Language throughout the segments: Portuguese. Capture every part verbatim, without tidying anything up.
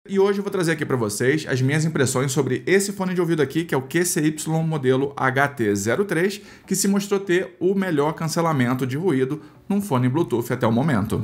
E hoje eu vou trazer aqui para vocês as minhas impressões sobre esse fone de ouvido aqui, que é o Q C Y modelo H T zero três, que se mostrou ter o melhor cancelamento de ruído num fone Bluetooth até o momento.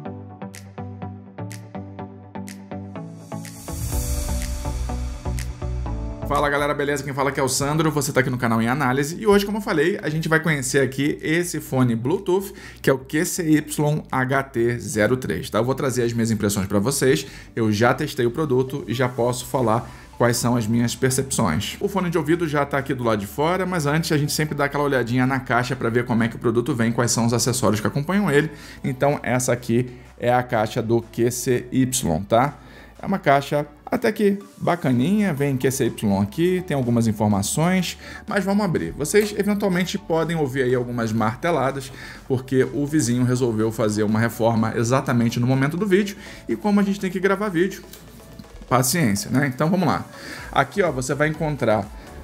Fala galera, beleza? Quem fala aqui é o Sandro, você está aqui no canal em análise e hoje, como eu falei, a gente vai conhecer aqui esse fone Bluetooth, que é o Q C Y H T zero três, tá? Eu vou trazer as minhas impressões para vocês, eu já testei o produto e já posso falar quais são as minhas percepções. O fone de ouvido já está aqui do lado de fora, mas antes a gente sempre dá aquela olhadinha na caixa para ver como é que o produto vem, quais são os acessórios que acompanham ele. Então essa aqui é a caixa do Q C Y, tá? É uma caixa até que bacaninha, vem Q C Y aqui, tem algumas informações, mas vamos abrir. Vocês eventualmente podem ouvir aí algumas marteladas, porque o vizinho resolveu fazer uma reforma exatamente no momento do vídeo, e como a gente tem que gravar vídeo, paciência, né? Então vamos lá. Aqui ó, você vai encontrar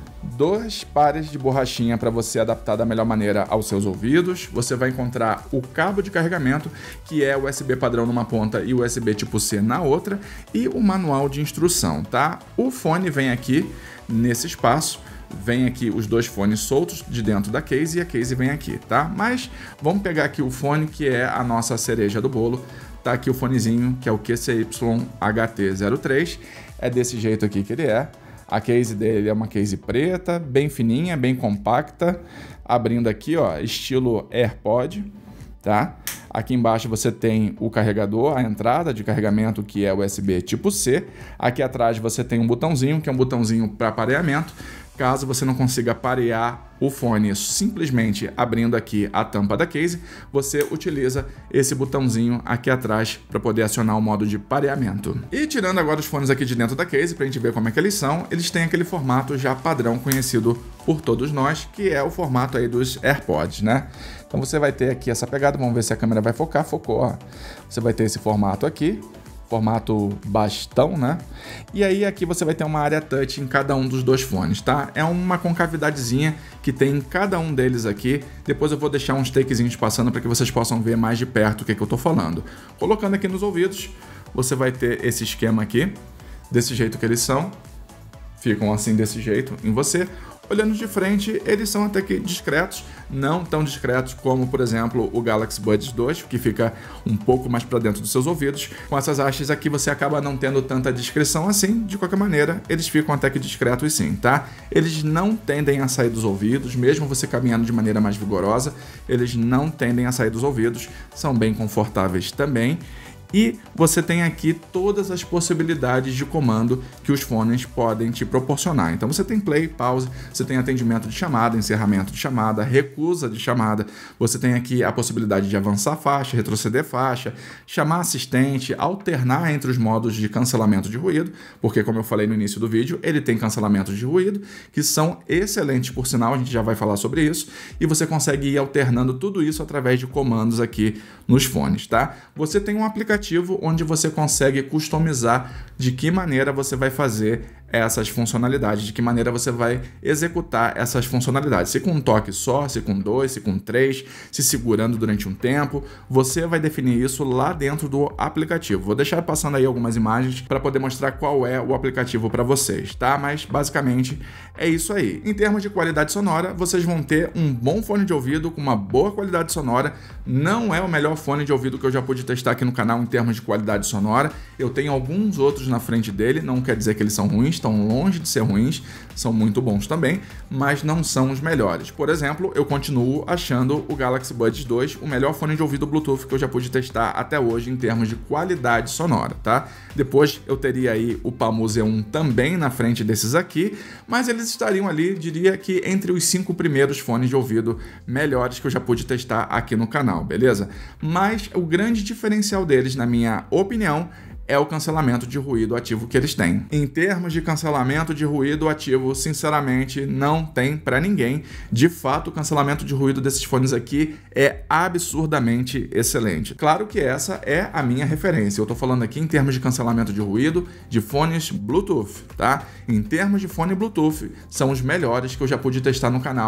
dois pares de borrachinha para você adaptar da melhor maneira aos seus ouvidos. Você vai encontrar o cabo de carregamento, que é U S B padrão numa ponta e U S B tipo C na outra, e o manual de instrução, tá? O fone vem aqui nesse espaço, vem aqui os dois fones soltos de dentro da case e a case vem aqui, tá? Mas vamos pegar aqui o fone que é a nossa cereja do bolo. Tá aqui o fonezinho, que é o Q C Y H T zero três, é desse jeito aqui que ele é. A case dele é uma case preta, bem fininha, bem compacta, abrindo aqui, ó, estilo AirPod, tá? Aqui embaixo você tem o carregador, a entrada de carregamento, que é U S B tipo C. Aqui atrás você tem um botãozinho, que é um botãozinho para pareamento. Caso você não consiga parear o fone simplesmente abrindo aqui a tampa da case, você utiliza esse botãozinho aqui atrás para poder acionar o modo de pareamento. E tirando agora os fones aqui de dentro da case, para a gente ver como é que eles são, eles têm aquele formato já padrão conhecido por todos nós, que é o formato aí dos AirPods, né? Então você vai ter aqui essa pegada, vamos ver se a câmera vai focar, focou, ó. Você vai ter esse formato aqui, formato bastão, né? E aí aqui você vai ter uma área touch em cada um dos dois fones, tá? É uma concavidadezinha que tem em cada um deles aqui. Depois eu vou deixar uns takezinhos passando para que vocês possam ver mais de perto o que, é que eu tô falando. Colocando aqui nos ouvidos, você vai ter esse esquema aqui, desse jeito que eles são. Ficam assim desse jeito em você. Olhando de frente, eles são até que discretos, não tão discretos como, por exemplo, o Galaxy Buds dois, que fica um pouco mais para dentro dos seus ouvidos. Com essas hastes aqui você acaba não tendo tanta discrição assim, de qualquer maneira, eles ficam até que discretos sim, tá? Eles não tendem a sair dos ouvidos, mesmo você caminhando de maneira mais vigorosa, eles não tendem a sair dos ouvidos, são bem confortáveis também. E você tem aqui todas as possibilidades de comando que os fones podem te proporcionar. Então você tem play, pause, você tem atendimento de chamada, encerramento de chamada, recusa de chamada. Você tem aqui a possibilidade de avançar faixa, retroceder faixa, chamar assistente, alternar entre os modos de cancelamento de ruído, porque como eu falei no início do vídeo, ele tem cancelamentos de ruído, que são excelentes por sinal, a gente já vai falar sobre isso, e você consegue ir alternando tudo isso através de comandos aqui nos fones, tá? Você tem um aplicativo onde você consegue customizar de que maneira você vai fazer essas funcionalidades, de que maneira você vai executar essas funcionalidades. Se com um toque só, se com dois, se com três, se segurando durante um tempo, você vai definir isso lá dentro do aplicativo. Vou deixar passando aí algumas imagens para poder mostrar qual é o aplicativo para vocês, tá? Mas basicamente é isso aí. Em termos de qualidade sonora, vocês vão ter um bom fone de ouvido com uma boa qualidade sonora. Não é o melhor fone de ouvido que eu já pude testar aqui no canal em termos de qualidade sonora. Eu tenho alguns outros na frente dele, não quer dizer que eles são ruins, estão longe de ser ruins, são muito bons também, mas não são os melhores. Por exemplo, eu continuo achando o Galaxy Buds dois o melhor fone de ouvido Bluetooth que eu já pude testar até hoje em termos de qualidade sonora, tá? Depois eu teria aí o Palmu Z um também na frente desses aqui, mas eles estariam ali, diria que entre os cinco primeiros fones de ouvido melhores que eu já pude testar aqui no canal, beleza? Mas o grande diferencial deles, na minha opinião, é o cancelamento de ruído ativo que eles têm. Em termos de cancelamento de ruído ativo, sinceramente, não tem para ninguém. De fato, o cancelamento de ruído desses fones aqui é absurdamente excelente. Claro que essa é a minha referência. Eu tô falando aqui em termos de cancelamento de ruído de fones Bluetooth, tá? Em termos de fone Bluetooth, são os melhores que eu já pude testar no canal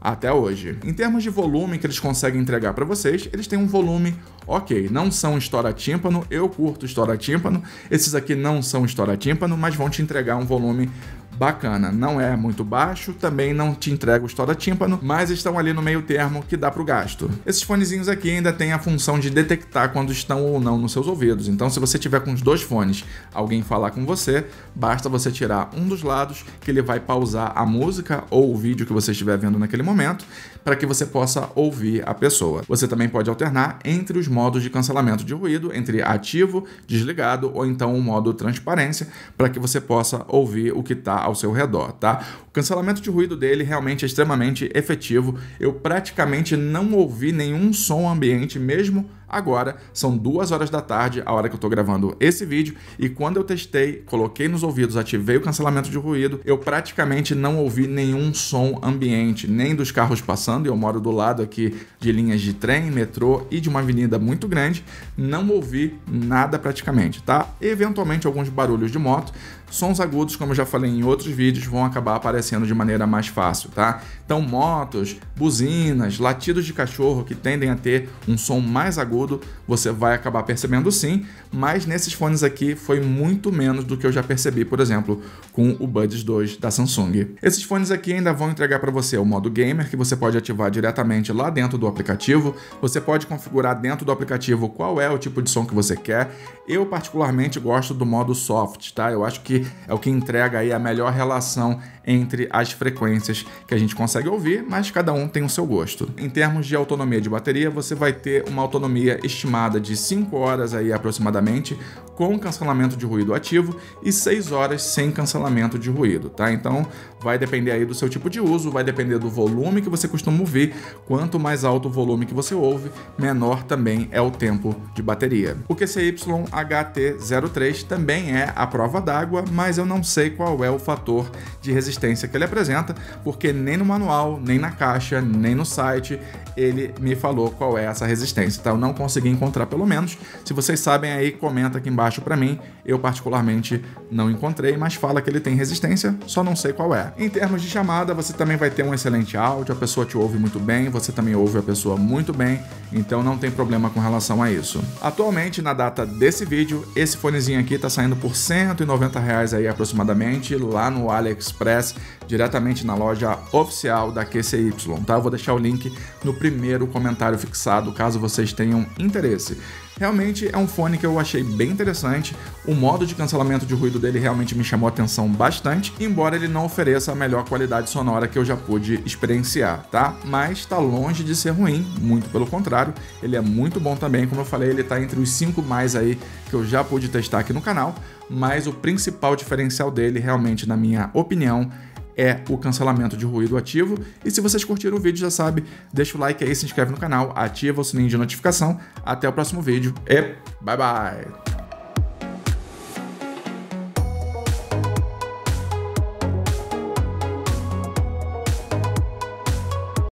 até hoje. Em termos de volume que eles conseguem entregar para vocês, eles têm um volume ok, não são estoura-tímpano, eu curto estoura-tímpano, esses aqui não são estoura-tímpano, mas vão te entregar um volume bacana, não é muito baixo, também não te entrega o estoura-tímpano, mas estão ali no meio termo que dá pro gasto. Esses fonezinhos aqui ainda têm a função de detectar quando estão ou não nos seus ouvidos, então se você tiver com os dois fones, alguém falar com você, basta você tirar um dos lados que ele vai pausar a música ou o vídeo que você estiver vendo naquele momento, para que você possa ouvir a pessoa. Você também pode alternar entre os modos de cancelamento de ruído, entre ativo, desligado ou então o modo transparência, para que você possa ouvir o que está ao seu redor, tá? O cancelamento de ruído dele realmente é extremamente efetivo. Eu praticamente não ouvi nenhum som ambiente, mesmo agora. São duas horas da tarde, a hora que eu tô gravando esse vídeo, e quando eu testei, coloquei nos ouvidos, ativei o cancelamento de ruído, eu praticamente não ouvi nenhum som ambiente, nem dos carros passando, e eu moro do lado aqui de linhas de trem, metrô e de uma avenida muito grande, não ouvi nada praticamente, tá? Eventualmente alguns barulhos de moto, sons agudos, como eu já falei em outros vídeos, vão acabar aparecendo de maneira mais fácil, tá? Então motos, buzinas, latidos de cachorro que tendem a ter um som mais agudo, você vai acabar percebendo sim, mas nesses fones aqui foi muito menos do que eu já percebi, por exemplo, com o Buds dois da Samsung. Esses fones aqui ainda vão entregar para você o modo gamer, que você pode ativar diretamente lá dentro do aplicativo, você pode configurar dentro do aplicativo qual é o tipo de som que você quer. Eu particularmente gosto do modo soft, tá? Eu acho que é o que entrega aí a melhor relação entre as frequências que a gente consegue ouvir, mas cada um tem o seu gosto. Em termos de autonomia de bateria, você vai ter uma autonomia estimada de cinco horas aí aproximadamente, com cancelamento de ruído ativo, e seis horas sem cancelamento de ruído, tá? Então vai depender aí do seu tipo de uso, vai depender do volume que você costuma ouvir. Quanto mais alto o volume que você ouve, menor também é o tempo de bateria. O Q C Y H T zero três também é a prova d'água, mas eu não sei qual é o fator de resistência que ele apresenta, porque nem no manual, nem na caixa, nem no site ele me falou qual é essa resistência, tá? Eu não consegui encontrar, pelo menos. Se vocês sabem aí, comenta aqui embaixo para mim. Eu particularmente não encontrei, mas fala que ele tem resistência, só não sei qual é. Em termos de chamada, você também vai ter um excelente áudio, a pessoa te ouve muito bem, você também ouve a pessoa muito bem, então não tem problema com relação a isso. Atualmente, na data desse vídeo, esse fonezinho aqui tá saindo por cento e noventa reais aí aproximadamente, lá no AliExpress, diretamente na loja oficial da Q C Y, tá? Eu vou deixar o link no primeiro comentário fixado, caso vocês tenham interesse. Realmente é um fone que eu achei bem interessante, o modo de cancelamento de ruído dele realmente me chamou a atenção bastante, embora ele não ofereça a melhor qualidade sonora que eu já pude experienciar, tá? Mas tá longe de ser ruim, muito pelo contrário, ele é muito bom também, como eu falei, ele tá entre os cinco mais aí que eu já pude testar aqui no canal, mas o principal diferencial dele, realmente, na minha opinião, é o cancelamento de ruído ativo. E se vocês curtiram o vídeo, já sabe, deixa o like aí, se inscreve no canal, ativa o sininho de notificação. Até o próximo vídeo e bye bye!